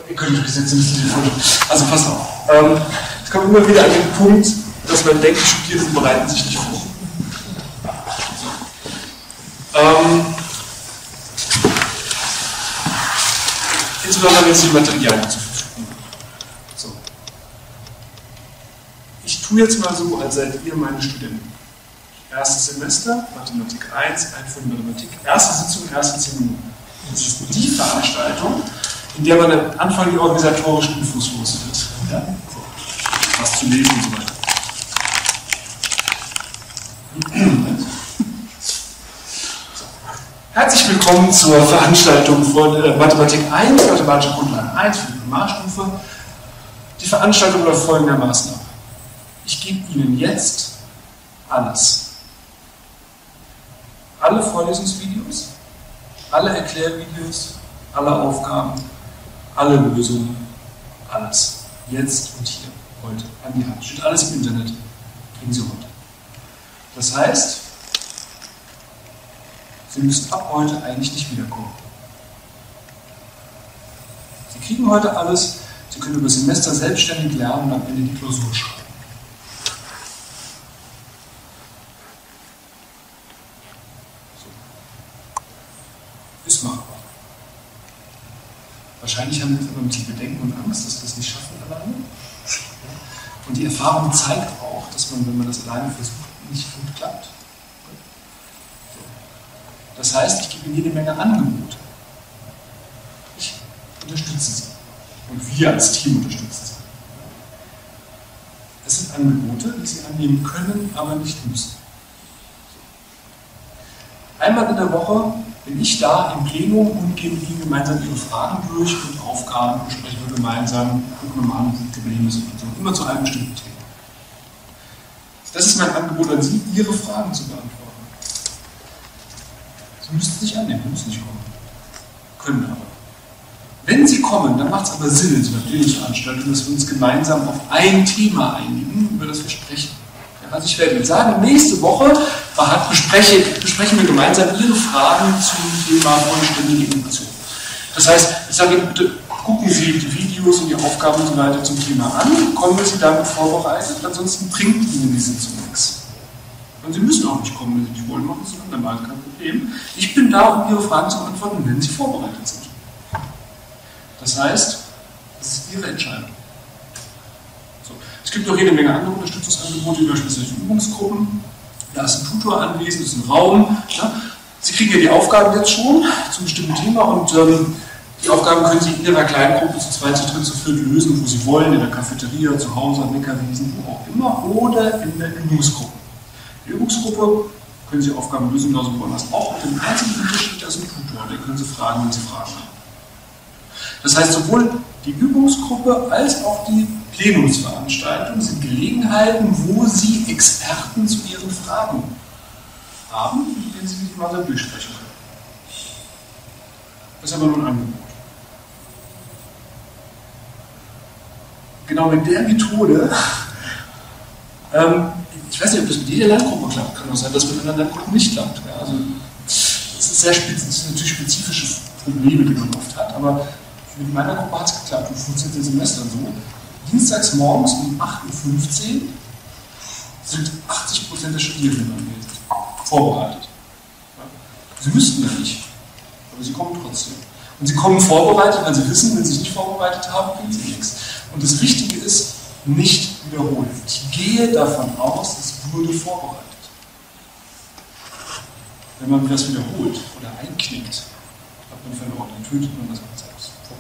ihr könnt euch jetzt ein bisschen vorstellen. Also pass auf. Es kommt immer wieder an den Punkt, dass man denkt, Studierende bereiten sich nicht vor. Insbesondere wenn es die Materialien zur Verfügung haben. So. Ich tue jetzt mal so, als seid ihr meine Studenten. Erstes Semester, Mathematik 1, Einführung in Mathematik, erste Sitzung, erste 10 Minuten. Das ist die Veranstaltung, in der man am Anfang die organisatorischen Infos los wird. Ja? So. Was zu lesen und so weiter. So. Herzlich willkommen zur Veranstaltung von Mathematik 1, Mathematische Grundlagen 1 für die Primarstufe. Die Veranstaltung läuft folgendermaßen ab. Ich gebe Ihnen jetzt alles. Alle Vorlesungsvideos, alle Erklärvideos, alle Aufgaben, alle Lösungen, alles. Jetzt und hier, heute, an die Hand. Steht alles im Internet. Kriegen Sie heute. Das heißt, Sie müssen ab heute eigentlich nicht wiederkommen. Sie kriegen heute alles, Sie können über Semester selbstständig lernen und am Ende die Klausur schreiben. Ist machbar. Wahrscheinlich haben wir jetzt aber ein bisschen Bedenken und Angst, dass wir das nicht schaffen alleine. Und die Erfahrung zeigt auch, dass man, wenn man das alleine versucht, nicht gut klappt. So. Das heißt, ich gebe Ihnen jede Menge Angebote. Ich unterstütze Sie. Und wir als Team unterstützen Sie. Es sind Angebote, die Sie annehmen können, aber nicht müssen. Einmal in der Woche bin ich da im Plenum und gehe mit Ihnen gemeinsam Ihre Fragen durch und Aufgaben besprechen wir gemeinsam, gucken wir mal an, wie Probleme sind und so. Immer zu einem bestimmten Thema. Das ist mein Angebot an Sie, Ihre Fragen zu beantworten. Sie müssen es nicht annehmen, Sie müssen nicht kommen. Können aber. Wenn Sie kommen, dann macht es aber Sinn in so einer Bildungsveranstaltung, dass wir uns gemeinsam auf ein Thema einigen, über das wir sprechen. Also ich werde Ihnen sagen, nächste Woche besprechen wir gemeinsam Ihre Fragen zum Thema vollständige Induktion. Das heißt, ich sage Ihnen bitte, gucken Sie die Videos und die Aufgaben und so weiter zum Thema an, kommen Sie damit vorbereitet, ansonsten bringt Ihnen die Sitzung nichts. Und Sie müssen auch nicht kommen, wenn Sie nicht wollen, machen Sie es andermal, kein Problem. Ich bin da, um Ihre Fragen zu beantworten, wenn Sie vorbereitet sind. Das heißt, das ist Ihre Entscheidung. Es gibt noch jede Menge andere Unterstützungsangebote, wie beispielsweise Übungsgruppen. Da ist ein Tutor anwesend, das ist ein Raum. Ja. Sie kriegen ja die Aufgaben jetzt schon zum bestimmten Thema und die Aufgaben können Sie in Ihrer Kleingruppe zu zweit, zu dritt, zu viert lösen, wo Sie wollen, in der Cafeteria, zu Hause, am Bäckerwesen, wo auch immer, oder in der Übungsgruppe. In der Übungsgruppe können Sie Aufgaben lösen, genauso woanders auch. Mit dem einzigen Unterschied, da ist ein Tutor, den können Sie fragen, wenn Sie Fragen haben. Das heißt, sowohl die Übungsgruppe als auch die Plenumsveranstaltung sind Gelegenheiten, wo Sie Experten zu Ihren Fragen haben, mit denen Sie sich mal durchsprechen können. Das ist aber nur ein Angebot. Genau mit der Methode, ich weiß nicht, ob das mit jeder Lerngruppe klappt, kann auch sein, dass mit anderen Lerngruppen nicht klappt. Ja, also, das sind natürlich spezifische Probleme, die man oft hat, aber mit meiner Gruppe hat es geklappt und funktioniert das Semester so. Dienstags morgens um 8:15 Uhr sind 80% der Studierenden anwesend, vorbereitet. Sie müssten ja nicht, aber sie kommen trotzdem. Und sie kommen vorbereitet, weil sie wissen, wenn sie sich nicht vorbereitet haben, kriegen sie nichts. Und das Wichtige ist, nicht wiederholen. Ich gehe davon aus, es wurde vorbereitet. Wenn man das wiederholt oder einknickt, hat man verloren, dann tötet man das selbst.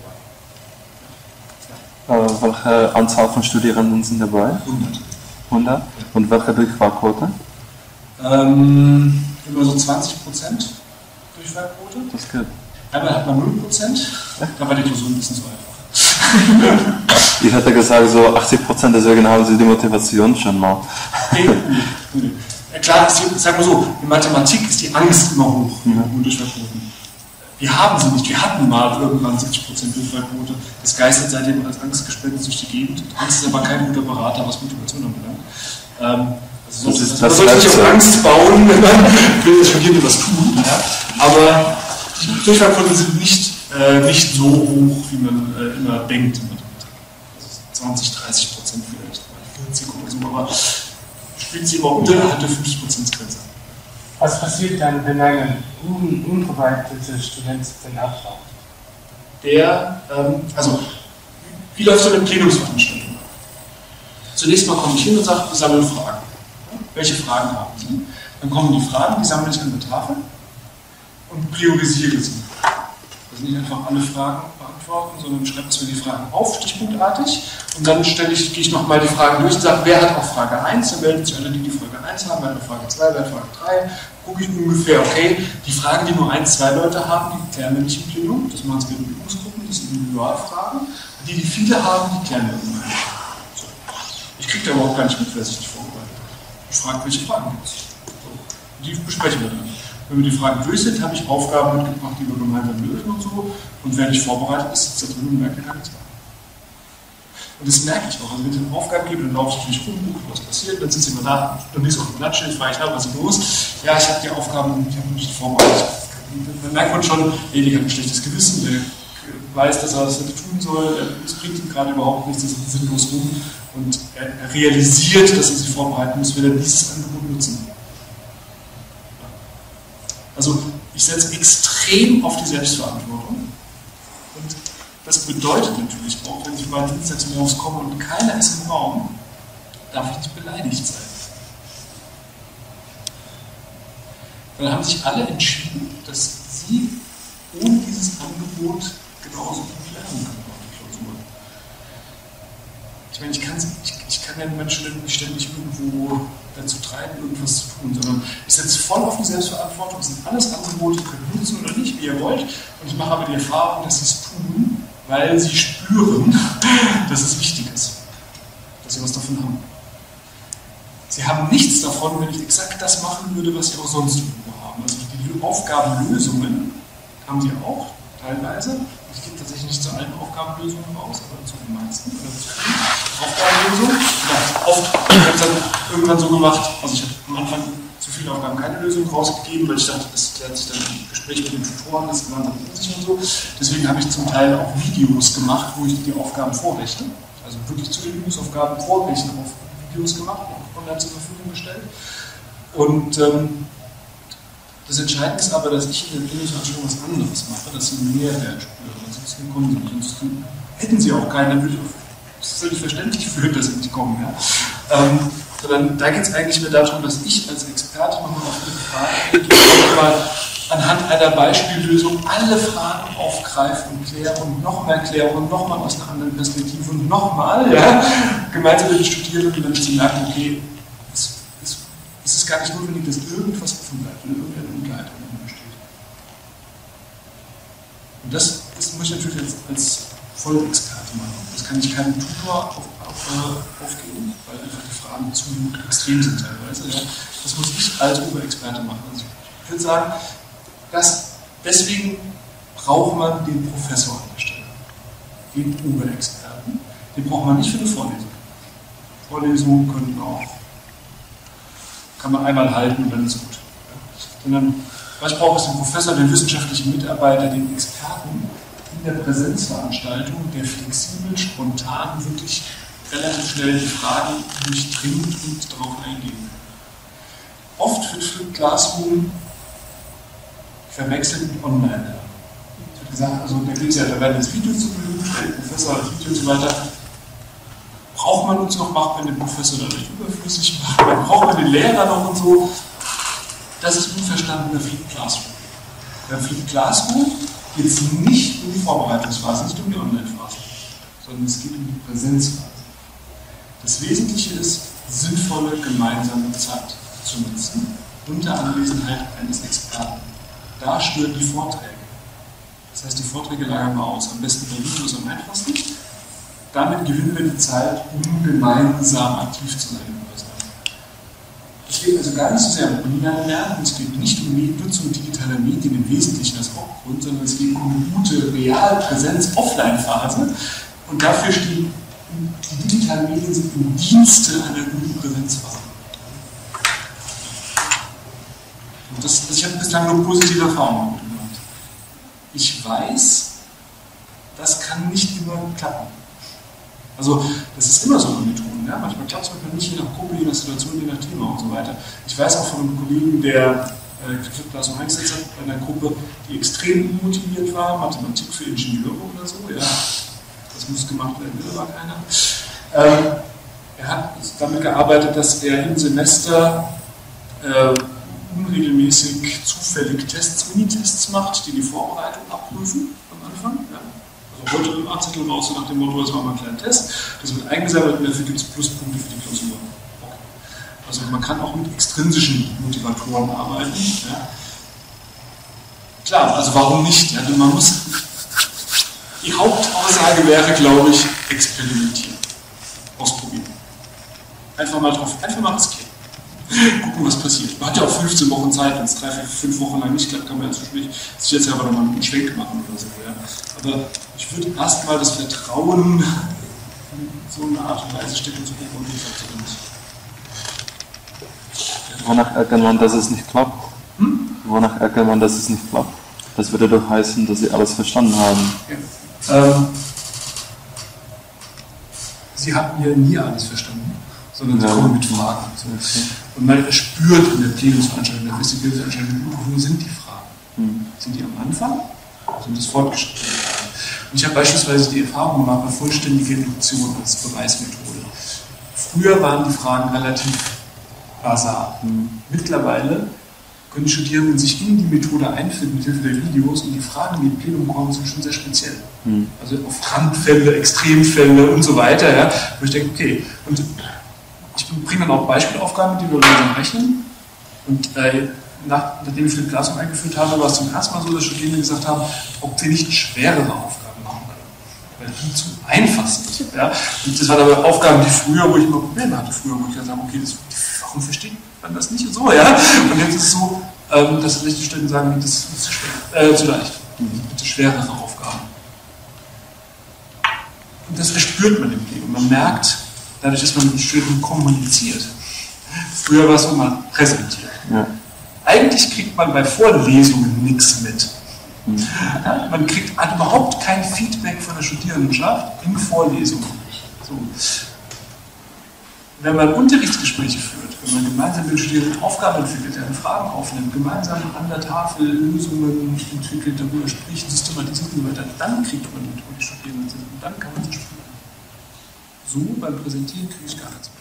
Welche Anzahl von Studierenden sind dabei? 100. 100? Und welche Durchfallquote? Über so 20% Durchfallquote. Das ist gut. Einmal hat man 0%, da war die Klausur ein bisschen zu einfach. Ich hätte gesagt, so 80%, deswegen haben Sie die Motivation schon mal. Nee. Klar, sagen wir so, in Mathematik ist die Angst immer hoch, hohe Durchfallquoten. Wir haben sie nicht. Wir hatten mal irgendwann 70% Durchfallquote. Das geistert seitdem als Angstgespenst durch die Gegend. Angst ist aber kein guter Berater, was Motivation anbelangt. Also man sollte nicht auf Angst bauen, wenn man will, dass Studierende was tun. Ja? Aber die Durchfallquoten sind nicht nicht so hoch, wie man immer denkt. Also 20-30% vielleicht, 40 oder so, aber spielt sie immer unterhalb der 50%-Grenze. Was passiert dann, wenn ein unbewaffneter Student den abfragt? Wie läuft so eine Plenumsveranstaltung? Zunächst mal komme ich hin und sage, wir sammeln Fragen. Welche Fragen haben Sie? Dann kommen die Fragen, die sammle ich an der Tafel und priorisiere sie. Also nicht einfach alle Fragen beantworten, sondern schreibe mir die Fragen auf, stichpunktartig. Und dann gehe ich nochmal die Fragen durch und sage, wer hat auch Frage 1? Dann melden sich alle, die Frage 1 haben, wer hat Frage 2, wer hat Frage 3. Gucke ich ungefähr, okay, die Fragen, die nur 1, 2 Leute haben, die klären wir nicht im Plenum. Das machen wir in Übungsgruppen, das sind Individualfragen. Die viele haben, die klären wir irgendwann. So. Ich kriege da überhaupt gar nicht mit, wer sich nicht vorbereitet hat. Ich frage, welche Fragen gibt es. So. Die besprechen wir dann. Wenn wir die Fragen durch sind, habe ich Aufgaben mitgebracht, die wir gemeinsam lösen und so. Und wer nicht vorbereitet ist, sitzt da drin und merkt, er kann nichts machen. Und das merke ich auch. Also wenn es eine Aufgabe gibt, dann laufe ich natürlich rum, gucke, was passiert, dann sitze ich immer da, dann liest auf dem Blatt, frage ich, was ist los? Ja, ich habe die Aufgaben, ich habe nicht vorbereitet. Dann merkt man schon, der hat ein schlechtes Gewissen, der weiß, dass er das hätte tun soll, es bringt ihm gerade überhaupt nichts, das ist sinnlos rum. Und er realisiert, dass er sich vorbereiten muss, will er dieses Angebot nutzen. Also ich setze extrem auf die Selbstverantwortung und das bedeutet natürlich auch, wenn ich mal dienstags morgens komme und keiner ist im Raum, darf ich nicht beleidigt sein. Dann haben sich alle entschieden, dass sie ohne dieses Angebot genauso gut lernen können auf die Klausur. Ich meine, ich kann ja Menschen nicht ständig irgendwo dazu treiben, irgendwas zu tun, sondern ich setze voll auf die Selbstverantwortung, es sind alles Angebote, ihr könnt nutzen oder nicht, wie ihr wollt, und ich mache aber die Erfahrung, dass sie es tun, weil sie spüren, dass es wichtig ist, dass sie was davon haben. Sie haben nichts davon, wenn ich exakt das machen würde, was sie auch sonst irgendwo haben. Also die Aufgabenlösungen haben sie auch, teilweise. Ich gebe tatsächlich nicht zu allen Aufgabenlösungen raus, aber zu den meisten. Oder zu vielen Aufgabenlösungen. Ja, oft habe ich dann irgendwann so gemacht, also ich habe am Anfang zu viele Aufgaben keine Lösung rausgegeben, weil ich dachte, das klärt sich dann im Gespräch mit den Tutoren, das war dann unsicher und so. Deswegen habe ich zum Teil auch Videos gemacht, wo ich die Aufgaben vorrechne. Also wirklich zu den Übungsaufgaben vorrechnen auf Videos gemacht und online zur Verfügung gestellt. Und das Entscheidende ist aber, dass ich in der Bildungsveranstaltung was anderes mache, dass sie einen Mehrwert spüren. Ansonsten kommen sie nicht. Ansonsten hätten sie auch keinen, dann würde ich völlig verständlich fühlen, dass sie nicht kommen. Ja? Sondern da geht es eigentlich mehr darum, dass ich als Experte nochmal auf die Frage gehe, mal anhand einer Beispiellösung alle Fragen aufgreife und kläre und nochmal kläre und nochmal aus einer anderen Perspektive und nochmal, ja, gemeinsam mit den Studierenden, dann sie merken, okay, es ist gar nicht notwendig, dass irgendwas offen bleibt oder irgendeine Unklarheit besteht. Und das muss ich natürlich als Vollexperte machen. Das kann ich keinem Tutor aufgeben, weil einfach die Fragen zu extrem sind teilweise. Ja. Das muss ich als Oberexperte machen. Also ich würde sagen, deswegen braucht man den Professor an der Stelle, den Oberexperten. Den braucht man nicht für eine Vorlesung. Vorlesungen kann man einmal halten und dann ist gut. Sondern was ich brauche, ist den Professor, den wissenschaftlichen Mitarbeiter, den Experten in der Präsenzveranstaltung, der flexibel, spontan, wirklich relativ schnell die Fragen durchdringt und darauf eingeht. Oft wird Flipped Classroom verwechselt mit Online-Lernen. Ich habe gesagt, also da werden jetzt Videos zur Verfügung gestellt, der Professor als Video und so weiter. Braucht man uns noch, macht man den Professor dadurch überflüssig, braucht man den Lehrer noch und so. Das ist unverstandener Flipped Classroom. Beim Flipped Classroom geht es nicht um die Vorbereitungsphase, nicht um die Online-Phase, sondern es geht um die Präsenzphase. Das Wesentliche ist, sinnvolle gemeinsame Zeit zu nutzen, unter Anwesenheit eines Experten. Da stören die Vorträge. Das heißt, die Vorträge lagern wir aus. Am besten bei Videos am einfachsten. Damit gewinnen wir die Zeit, um gemeinsam aktiv zu sein. Es geht also gar nicht so sehr um Online-Lernen, es geht nicht um die Nutzung digitaler Medien im Wesentlichen als Hauptgrund, sondern es geht um eine gute Real-Präsenz-Offline-Phase. Und dafür stehen die digitalen Medien sind im Dienste einer guten Präsenzphase. Und ich habe bislang nur positive Erfahrungen gemacht. Ich weiß, das kann nicht immer klappen. Also das ist immer so eine Methode. Ja? Manchmal klappt es manchmal nicht, je nach Gruppe, je nach Situation, je nach Thema und so weiter. Ich weiß auch von einem Kollegen, der Kreditklassung eingesetzt hat, bei einer Gruppe, die extrem motiviert war, Mathematik für Ingenieure oder so, ja, das muss gemacht werden, will aber keiner. Er hat damit gearbeitet, dass er im Semester unregelmäßig zufällig Unitests macht, die die Vorbereitung abprüfen am Anfang. Ja. Also heute im A-Zettel raus, so nach dem Motto, das war mal ein kleiner Test, das wird eingesammelt und dafür gibt es Pluspunkte für die Klausur. Also man kann auch mit extrinsischen Motivatoren arbeiten. Ja. Klar, also warum nicht? Ja? Man muss, die Hauptaussage wäre, glaube ich, experimentieren. Ausprobieren. Einfach mal riskieren. Gucken, was passiert. Man hat ja auch 15 Wochen Zeit, wenn es 3, 5 Wochen lang nicht klappt, kann man ja zwischendurch sich jetzt aber nochmal einen Schwenk machen oder so. Ja. Aber ich würde erstmal das Vertrauen in so eine Art und Weise stecken zu gucken, und wie funktioniert. Wonach erkennt man, dass es nicht klappt? Wonach erkennt man, dass es nicht klappt? Das würde doch heißen, dass Sie alles verstanden haben. Ja. Sie hatten ja nie alles verstanden, sondern Sie kommen mit Fragen. So. Und man spürt in der Plenumsveranstaltung, in der Vestibularveranstaltung, wo sind die Fragen? Sind die am Anfang? Sind das fortgeschritten? Und ich habe beispielsweise die Erfahrung gemacht bei vollständiger Induktion als Beweismethode. Früher waren die Fragen relativ basal. Mittlerweile können die Studierenden sich in die Methode einfinden mit Hilfe der Videos und die Fragen, die im Plenum kommen, sind schon sehr speziell. Also auf Randfälle, Extremfälle und so weiter. Ja, wo ich denke, okay, und ich bringe dann auch Beispielaufgaben, die wir langsam rechnen. Und nachdem ich die Klassung eingeführt habe, war es zum ersten Mal so, dass Studierende gesagt haben, ob wir nicht schwerere Aufgaben machen können, weil die zu einfach sind. Ja? Und das waren aber Aufgaben, die früher, wo ich immer Probleme hatte, wo ich gesagt habe, okay, warum versteht man das nicht und so, ja? Und jetzt ist es so, dass die Studenten sagen, das ist zu schwer, zu leicht. Bitte schwerere Aufgaben. Und das erspürt man im Leben. Man merkt, dadurch, dass man mit den Studenten kommuniziert. Früher war es so, man präsentiert. Ja. Eigentlich kriegt man bei Vorlesungen nichts mit. Man hat überhaupt kein Feedback von der Studierendenschaft in Vorlesungen. So. Wenn man Unterrichtsgespräche führt, wenn man gemeinsam mit den Studierenden Aufgaben entwickelt, deren Fragen aufnimmt, gemeinsam an der Tafel Lösungen entwickelt, darüber spricht, systematisiert und so weiter, dann kriegt man mit, wo die Studierenden sind und dann kann man sie spüren. So beim Präsentieren kriege ich gar nichts mit.